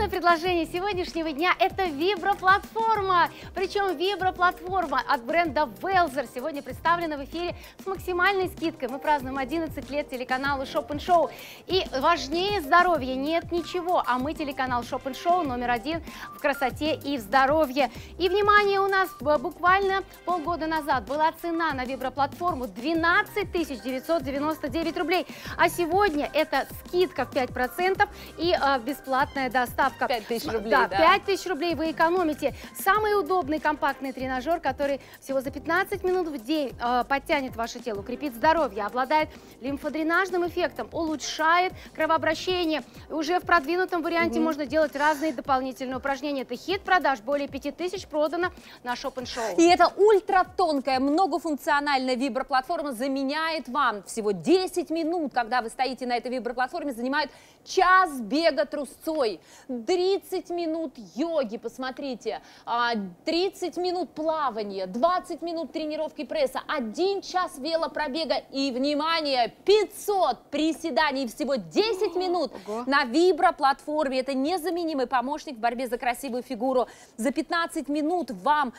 Главное предложение сегодняшнего дня – это виброплатформа. Причем виброплатформа от бренда Welzer сегодня представлена в эфире с максимальной скидкой. Мы празднуем 11 лет телеканалу Shop & Show. И важнее здоровья нет ничего, а мы телеканал Shop & Show №1 в красоте и в здоровье. И, внимание, у нас буквально полгода назад была цена на виброплатформу 12 999 рублей. А сегодня это скидка в 5% и бесплатная доставка. 5000 рублей, да. 5000 рублей вы экономите. Самый удобный компактный тренажер, который всего за 15 минут в день подтянет ваше тело, укрепит здоровье, обладает лимфодренажным эффектом, улучшает кровообращение. Уже в продвинутом варианте можно делать разные дополнительные упражнения. Это хит продаж, более 5000 продано на Shop & Show. И эта ультратонкая многофункциональная виброплатформа заменяет вам всего 10 минут, когда вы стоите на этой виброплатформе, занимает час бега трусцой, 30 минут йоги, посмотрите, 30 минут плавания, 20 минут тренировки пресса, 1 час велопробега и, внимание, 500 приседаний, всего 10 минут на виброплатформе. Это незаменимый помощник в борьбе за красивую фигуру. За 15 минут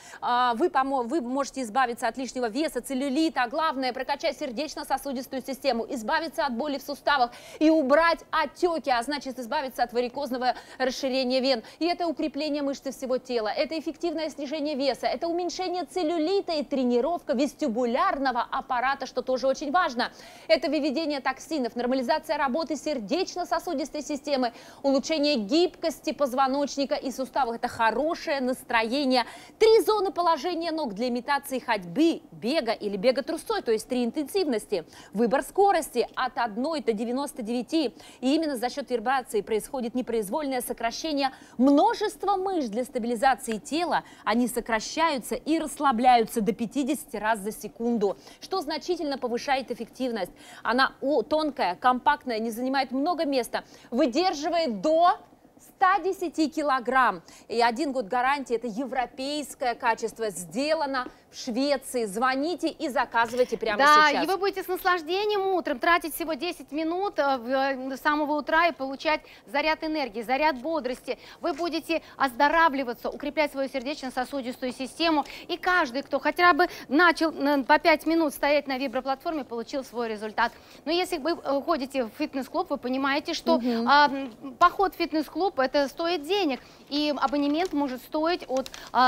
вы можете избавиться от лишнего веса, целлюлита, а главное прокачать сердечно-сосудистую систему, избавиться от боли в суставах и убрать отеки, а значит избавиться от варикозного расширения вен. И это укрепление мышц всего тела, это эффективное снижение веса, это уменьшение целлюлита и тренировка вестибулярного аппарата, что тоже очень важно. Это выведение токсинов, нормализация работы сердечно-сосудистой системы, улучшение гибкости позвоночника и суставов. Это хорошее настроение. 3 зоны положения ног для имитации ходьбы, бега или бега трусцой, то есть 3 интенсивности. Выбор скорости от 1 до 99. И именно за счет вибрации происходит непроизвольное сокращение множества мышц для стабилизации тела. Они сокращаются и расслабляются до 50 раз за секунду, что значительно повышает эффективность. Она тонкая, компактная, не занимает много места, выдерживает до 110 килограмм. И 1 год гарантии. Это европейское качество. Сделано в Швеции. Звоните и заказывайте прямо сейчас. Да, и вы будете с наслаждением утром тратить всего 10 минут с самого утра и получать заряд энергии, заряд бодрости. Вы будете оздоравливаться, укреплять свою сердечно-сосудистую систему. И каждый, кто хотя бы начал по 5 минут стоять на виброплатформе, получил свой результат. Но если вы ходите в фитнес-клуб, вы понимаете, что поход в фитнес-клуб это стоит денег. И абонемент может стоить от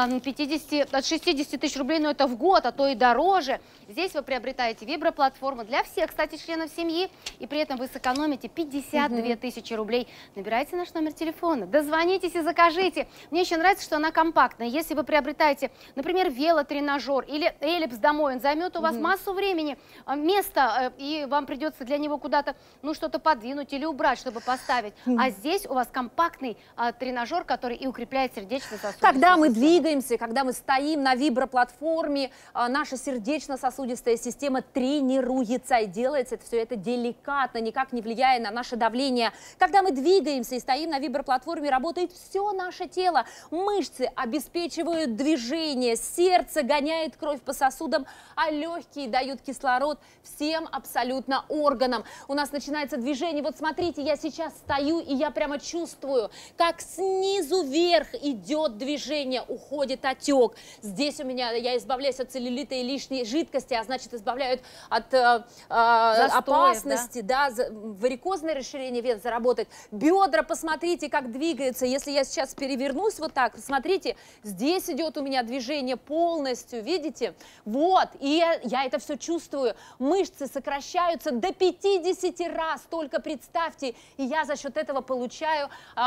60 тысяч рублей, но это в год, а то и дороже. Здесь вы приобретаете виброплатформу для всех, кстати, членов семьи, и при этом вы сэкономите 52 тысячи рублей. Набирайте наш номер телефона, дозвонитесь и закажите. Мне еще нравится, что она компактная. Если вы приобретаете, например, велотренажер или эллипс домой, он займет у вас массу времени, места, и вам придется для него куда-то что-то подвинуть или убрать, чтобы поставить. А здесь у вас компактный тренажер, который и укрепляет сердечно-сосудистую систему. Когда мы двигаемся, когда мы стоим на виброплатформе, наша сердечно-сосудистая система тренируется, и делается все это деликатно, никак не влияя на наше давление. Когда мы двигаемся и стоим на виброплатформе, работает все наше тело. Мышцы обеспечивают движение, сердце гоняет кровь по сосудам, а легкие дают кислород всем абсолютно органам. У нас начинается движение. Вот смотрите, я сейчас стою, и я прямо чувствую, как снизу вверх идет движение, уходит отек. Здесь у меня я избавляюсь от целлюлита и лишней жидкости, а значит избавляют от опасности, да, варикозное расширение вен заработать. Бедра, посмотрите, как двигаются. Если я сейчас перевернусь вот так, смотрите, здесь идет у меня движение полностью, видите? Вот, и я это все чувствую. Мышцы сокращаются до 50 раз, только представьте, и я за счет этого получаю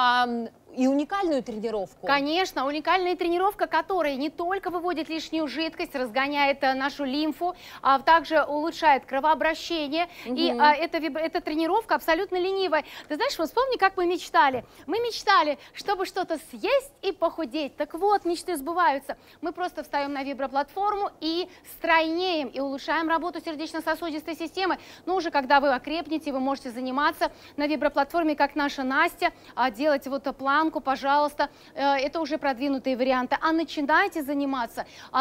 и уникальную тренировку. Конечно, уникальная тренировка, которая не только выводит лишнюю жидкость, разгоняет нашу лимфу, а также улучшает кровообращение. И эта тренировка абсолютно ленивая. Ты знаешь, вот вспомни, как мы мечтали. Мы мечтали, чтобы что-то съесть и похудеть. Так вот, мечты сбываются. Мы просто встаем на виброплатформу и стройнеем, и улучшаем работу сердечно-сосудистой системы. Но уже когда вы окрепнете, вы можете заниматься на виброплатформе, как наша Настя, делать вот планку, пожалуйста. Это уже продвинутые варианты. А начинайте заниматься стоя.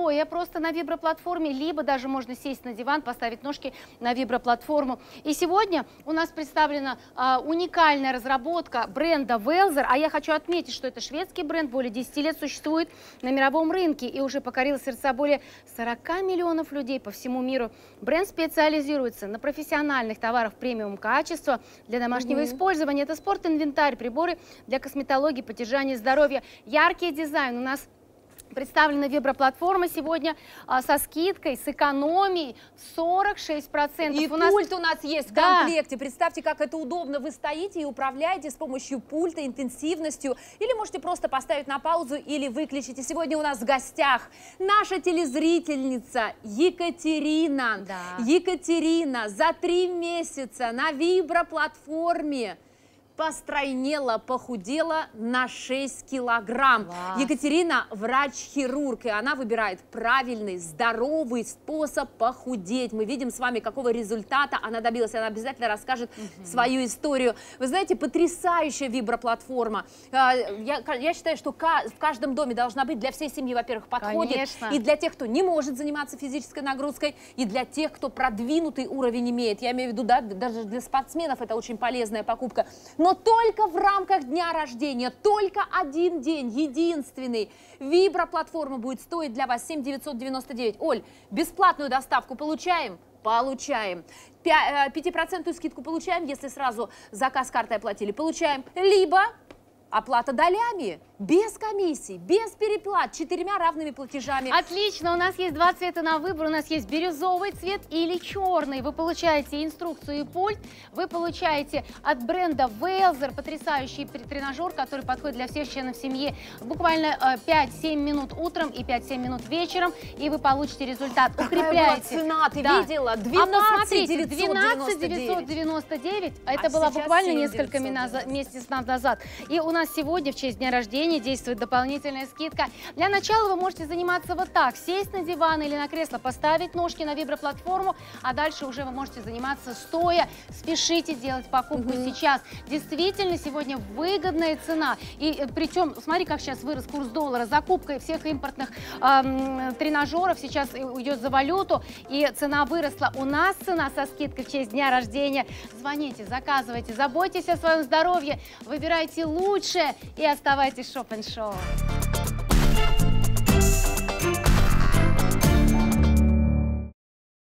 стоя просто на виброплатформе, либо даже можно сесть на диван, поставить ножки на виброплатформу. И сегодня у нас представлена уникальная разработка бренда Welser, а я хочу отметить, что это шведский бренд, более 10 лет существует на мировом рынке и уже покорил сердца более 40 миллионов людей по всему миру. Бренд специализируется на профессиональных товарах премиум качества для домашнего использования. Это спорт-инвентарь, приборы для косметологии, поддержания здоровья. Яркий дизайн. У нас представлена виброплатформа сегодня со скидкой, с экономией 46%. И пульт у нас есть в комплекте. Представьте, как это удобно. Вы стоите и управляете с помощью пульта интенсивностью. Или можете просто поставить на паузу или выключить. И сегодня у нас в гостях наша телезрительница Екатерина. Екатерина за 3 месяца на виброплатформе постройнела, похудела на 6 килограмм. Класс. Екатерина врач-хирург, и она выбирает правильный, здоровый способ похудеть. Мы видим с вами, какого результата она добилась. Она обязательно расскажет свою историю. Вы знаете, потрясающая виброплатформа. Я считаю, что в каждом доме должна быть, для всей семьи, во-первых, подходит. Конечно. И для тех, кто не может заниматься физической нагрузкой, и для тех, кто продвинутый уровень имеет. Я имею в виду, да, даже для спортсменов это очень полезная покупка. Но только в рамках дня рождения, только один день, единственный. Виброплатформа будет стоить для вас 7 999. Оль, бесплатную доставку получаем? Получаем. 5% скидку получаем, если сразу заказ картой оплатили. Получаем. Либо оплата долями, без комиссий, без переплат, 4 равными платежами. Отлично, у нас есть 2 цвета на выбор. У нас есть бирюзовый цвет или черный. Вы получаете инструкцию и пульт. Вы получаете от бренда Welser потрясающий тренажер, который подходит для всех членов семьи. Буквально 5-7 минут утром и 5-7 минут вечером. И вы получите результат. Укрепляете. Какая была цена, ты видела? 12 999. Это было буквально несколько месяцев назад. И у нас сегодня, в честь дня рождения, действует дополнительная скидка. Для начала вы можете заниматься вот так. Сесть на диван или на кресло, поставить ножки на виброплатформу, а дальше уже вы можете заниматься стоя. Спешите делать покупку сейчас. Действительно, сегодня выгодная цена. И причем, смотри, как сейчас вырос курс доллара. Закупка всех импортных тренажеров сейчас уйдет за валюту. И цена выросла. У нас цена со скидкой в честь дня рождения. Звоните, заказывайте, заботьтесь о своем здоровье, выбирайте лучшее и оставайтесь в Шоп-н-Шоу.